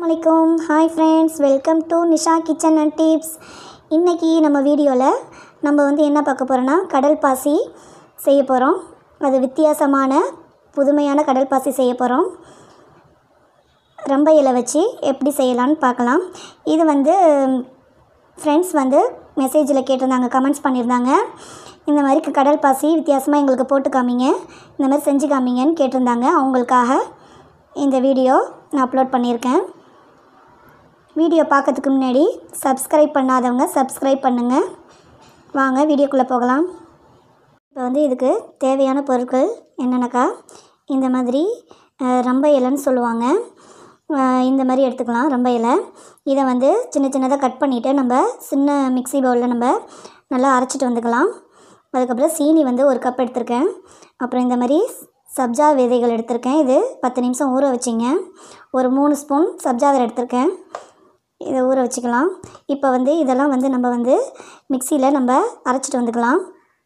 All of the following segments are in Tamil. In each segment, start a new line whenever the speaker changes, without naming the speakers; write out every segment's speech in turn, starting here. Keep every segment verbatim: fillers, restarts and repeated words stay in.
अस्सलामुअलैकुम hi friends welcome to Nisha kitchen and tips. இன்றைக்கி நம்ம வீடியோவில் நம்ம வந்து என்ன பார்க்க போகிறோன்னா கடல் பாசி செய்ய போகிறோம். அது வித்தியாசமான புதுமையான கடல் பாசி செய்ய போகிறோம். ரம்ப இலை வச்சு எப்படி செய்யலான்னு பார்க்கலாம். இது வந்து ஃப்ரெண்ட்ஸ் வந்து மெசேஜில் கேட்டிருந்தாங்க, கமெண்ட்ஸ் பண்ணியிருந்தாங்க. இந்த மாதிரி கடல் பாசி வித்தியாசமாக எங்களுக்கு போட்டு காமிங்க, இந்த மாதிரி செஞ்சு காமிங்கன்னு கேட்டிருந்தாங்க. அவங்களுக்காக இந்த வீடியோ நான் அப்லோட் பண்ணியிருக்கேன். வீடியோ பார்க்கறதுக்கு முன்னாடி சப்ஸ்கிரைப் பண்ணாதவங்க சப்ஸ்கிரைப் பண்ணுங்கள். வாங்க வீடியோக்குள்ளே போகலாம். இப்போ வந்து இதுக்கு தேவையான பொருட்கள் என்னென்னக்கா, இந்த மாதிரி ரம்ப இலைன்னு சொல்லுவாங்க, இந்த மாதிரி எடுத்துக்கலாம். ரம்ப இலை இதை வந்து சின்ன சின்னதாக கட் பண்ணிவிட்டு நம்ம சின்ன மிக்ஸி பவுலில் நம்ம நல்லா அரைச்சிட்டு வந்துக்கலாம். அதுக்கப்புறம் சீனி வந்து ஒரு கப் எடுத்திருக்கேன். அப்புறம் இந்த மாதிரி சப்ஜா விதைகள் எடுத்திருக்கேன். இது பத்து நிமிஷம் ஊற வச்சிங்க. ஒரு மூணு ஸ்பூன் சப்ஜா விதை எடுத்திருக்கேன். இதை ஊற வச்சுக்கலாம். இப்போ வந்து இதெல்லாம் வந்து நம்ம வந்து மிக்சியில் நம்ம அரைச்சிட்டு வந்துக்கலாம்.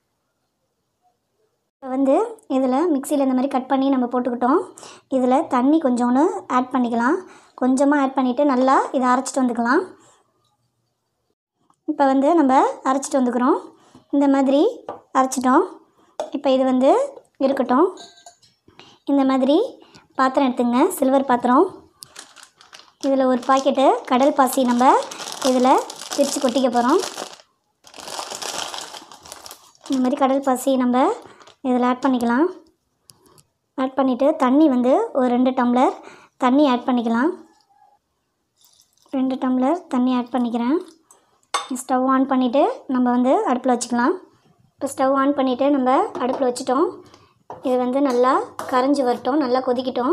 இப்போ வந்து இதில் மிக்சியில் இந்த மாதிரி கட் பண்ணி நம்ம போட்டுக்கிட்டோம். இதில் தண்ணி கொஞ்சோன்னு ஆட் பண்ணிக்கலாம். கொஞ்சமாக ஆட் பண்ணிவிட்டு நல்லா இதை அரைச்சிட்டு வந்துக்கலாம். இப்போ வந்து நம்ம அரைச்சிட்டு வந்துக்கிறோம். இந்த மாதிரி அரைச்சிட்டோம். இப்போ இது வந்து இருக்கட்டும். இந்த மாதிரி பாத்திரம் எடுத்துங்க, சில்வர் பாத்திரம். இதில் ஒரு பாக்கெட்டு கடல் பாசி நம்ம இதில் பிரித்து கொட்டிக்க போகிறோம். இந்த மாதிரி கடல் பாசி நம்ம இதில் ஆட் பண்ணிக்கலாம். ஆட் பண்ணிவிட்டு தண்ணி வந்து ஒரு ரெண்டு டம்ளர் தண்ணி ஆட் பண்ணிக்கலாம். ரெண்டு டம்ளர் தண்ணி ஆட் பண்ணிக்கிறேன். ஸ்டவ் ஆன் பண்ணிவிட்டு நம்ம வந்து அடுப்பில் வச்சுக்கலாம். இப்போ ஸ்டவ் ஆன் பண்ணிவிட்டு நம்ம அடுப்பில் வச்சுட்டோம். இது வந்து நல்லா கரைஞ்சி வரட்டும், நல்லா கொதிக்கட்டும்.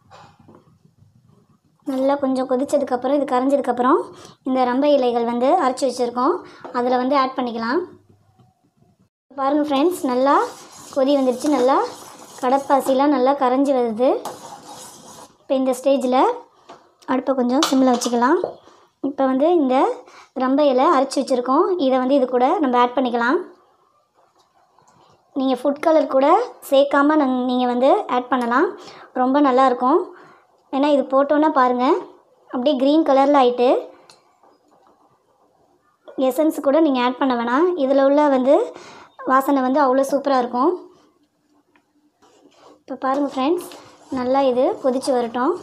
நல்லா கொஞ்சம் கொதித்ததுக்கப்புறம் இது கரைஞ்சதுக்கப்புறம் இந்த ரம்ப இலைகள் வந்து அரைச்சி வச்சுருக்கோம், அதில் வந்து ஆட் பண்ணிக்கலாம். பாருங்கள் ஃப்ரெண்ட்ஸ், நல்லா கொதி வந்துடுச்சு. நல்லா கடற்பாசிலாம் நல்லா கரைஞ்சி வருது. இப்போ இந்த ஸ்டேஜில் அடுப்பை கொஞ்சம் சிம்மில் வச்சுக்கலாம். இப்போ வந்து இந்த ரம்ப இலை அரைச்சி வச்சுருக்கோம், இதை வந்து இது கூட நம்ம ஆட் பண்ணிக்கலாம். நீங்கள் ஃபுட் கலர் கூட சேர்க்காமல் நங் நீங்கள் வந்து ஆட் பண்ணலாம், ரொம்ப நல்லாயிருக்கும். ஏன்னா இது போட்டோன்னா பாருங்கள் அப்படியே க்ரீன் கலரில் ஆகிட்டு. எசன்ஸ் கூட நீங்கள் ஆட் பண்ண வேணாம், இதில் உள்ள வந்து வாசனை வந்து அவ்வளோ சூப்பராக இருக்கும். இப்போ பாருங்கள் ஃப்ரெண்ட்ஸ், நல்லா இது கொதித்து வரட்டும்.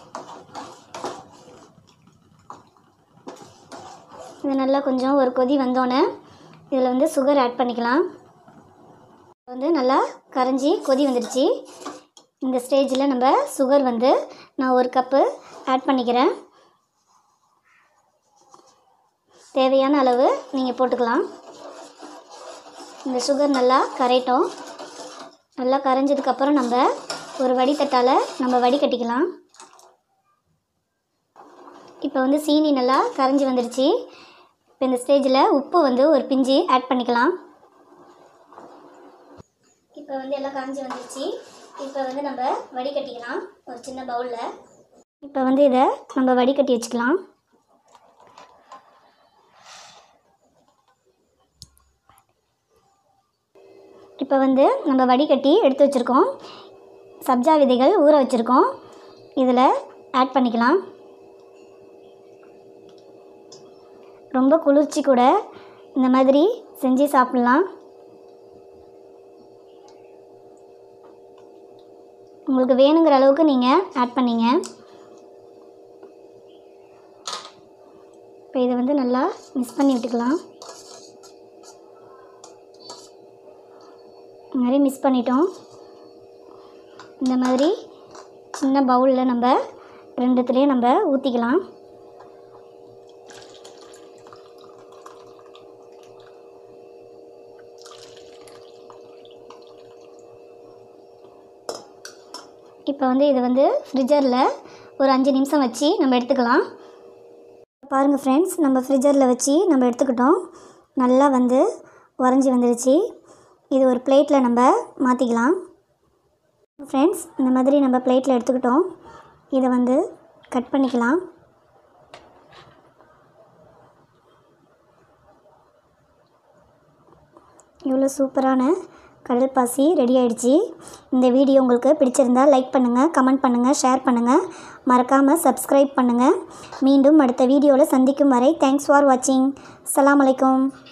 இது நல்லா கொஞ்சம் ஒரு கொதி வந்தோடனே இதில் வந்து சுகர் ஆட் பண்ணிக்கலாம். வந்து நல்லா கரைஞ்சி கொதி வந்துடுச்சு. இந்த ஸ்டேஜில் நம்ம சுகர் வந்து நான் ஒரு கப்பு ஆட் பண்ணிக்கிறேன். தேவையான அளவு நீங்கள் போட்டுக்கலாம். இந்த சுகர் நல்லா கரையட்டும். நல்லா கரைஞ்சதுக்கப்புறம் நம்ம ஒரு வடித்தட்டால் நம்ம வடிகட்டிக்கலாம். இப்போ வந்து சீனி நல்லா கரைஞ்சி வந்துடுச்சு. இப்போ இந்த ஸ்டேஜில் உப்பு வந்து ஒரு பிஞ்சு ஆட் பண்ணிக்கலாம். இப்போ வந்து எல்லாம் கரைஞ்சி வந்துடுச்சு. இப்போ வந்து நம்ம வடிகட்டிக்கலாம் ஒரு சின்ன பவுலில். இப்போ வந்து இதை நம்ம வடிகட்டி வச்சுக்கலாம். இப்போ வந்து நம்ம வடிகட்டி எடுத்து வச்சுருக்கோம். சப்ஜா விதைகள் ஊற வச்சுருக்கோம், இதில் ஆட் பண்ணிக்கலாம். ரொம்ப குளிர்ச்சி கூட, இந்த மாதிரி செஞ்சு சாப்பிட்லாம். உங்களுக்கு வேணுங்கிற அளவுக்கு நீங்கள் ஆட் பண்ணிங்க. இப்போ இதை வந்து நல்லா மிக்ஸ் பண்ணி விட்டுக்கலாம். இந்த மாதிரி மிக்ஸ் பண்ணிட்டோம். இந்த மாதிரி சின்ன பவுலில் நம்ம ரெண்டுத்துலேயும் நம்ம ஊற்றிக்கலாம். இப்போ வந்து இது வந்து ஃப்ரிட்ஜரில் ஒரு அஞ்சு நிமிஷம் வச்சு நம்ம எடுத்துக்கலாம். பாருங்கள் ஃப்ரெண்ட்ஸ், நம்ம ஃப்ரிட்ஜரில் வச்சு நம்ம எடுத்துக்கிட்டோம். நல்லா வந்து உறைஞ்சி வந்துடுச்சு. இது ஒரு பிளேட்டில் நம்ம மாற்றிக்கலாம். ஃப்ரெண்ட்ஸ், இந்த மாதிரி நம்ம பிளேட்டில் எடுத்துக்கிட்டோம். இதை வந்து கட் பண்ணிக்கலாம். இவ்வளோ சூப்பரான கடல் பாசி ரெடி ஆகிடுச்சு. இந்த வீடியோ உங்களுக்கு பிடிச்சிருந்தால் லைக் பண்ணுங்கள், கமெண்ட் பண்ணுங்கள், ஷேர் பண்ணுங்கள், மறக்காமல் சப்ஸ்கிரைப் பண்ணுங்கள். மீண்டும் அடுத்த வீடியோவில் சந்திக்கும் வரை தேங்க்ஸ் ஃபார் வாட்சிங். அஸ்ஸலாமு அலைக்கும்.